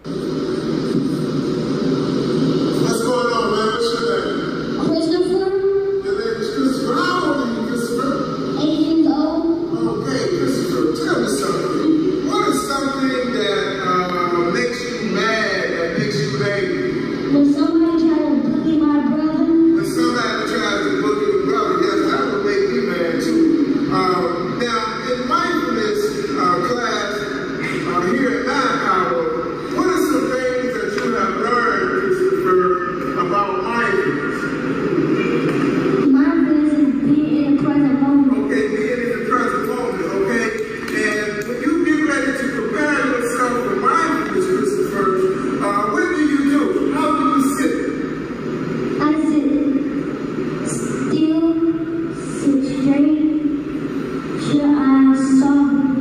What's going on, man? What's your name? Christopher. Your name is Christopher. How old are you, Christopher? 8 years old. Okay, Christopher, tell me something. What is something that makes you mad, that makes you angry? When somebody tried to bully my brother. When somebody tries to bully your brother, yes, that would make me mad too. Now, in mindfulness class here at 9 Hour, what are some things that you have learned, Christopher, about mindfulness? Mindfulness is being in the present moment. Okay, being in the present moment, okay? And when you get ready to prepare yourself for mindfulness, Christopher, what do you do? How do you sit? I sit still, sit straight, shut eyes softly,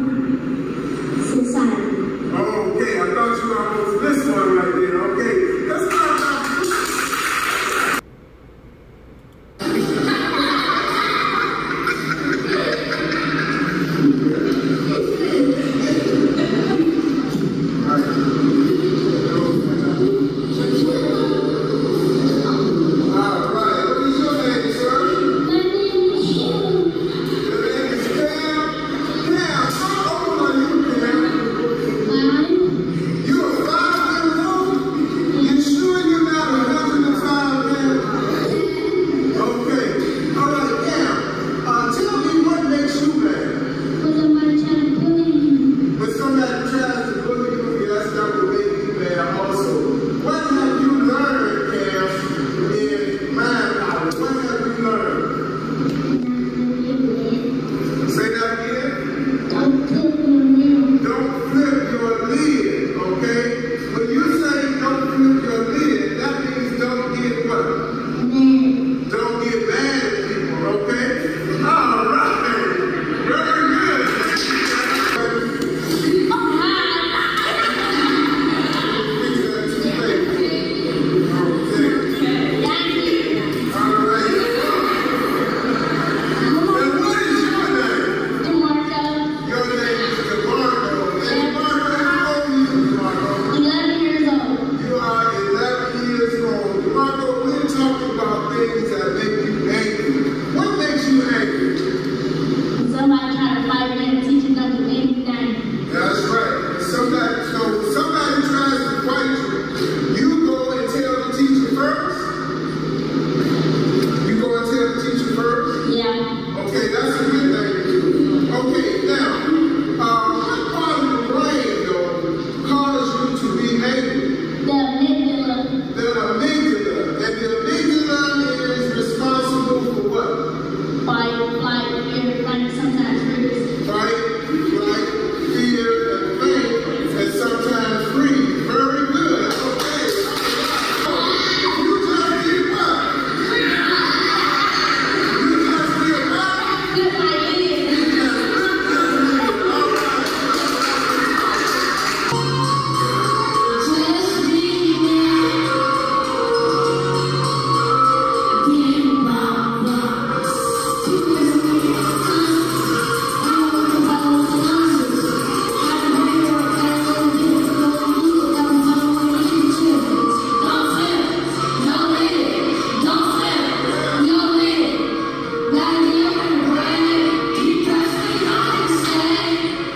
sit silent. Okay, I thought you almost missed one right there, okay? Let's start now.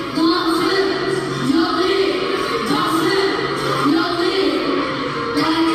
Bye.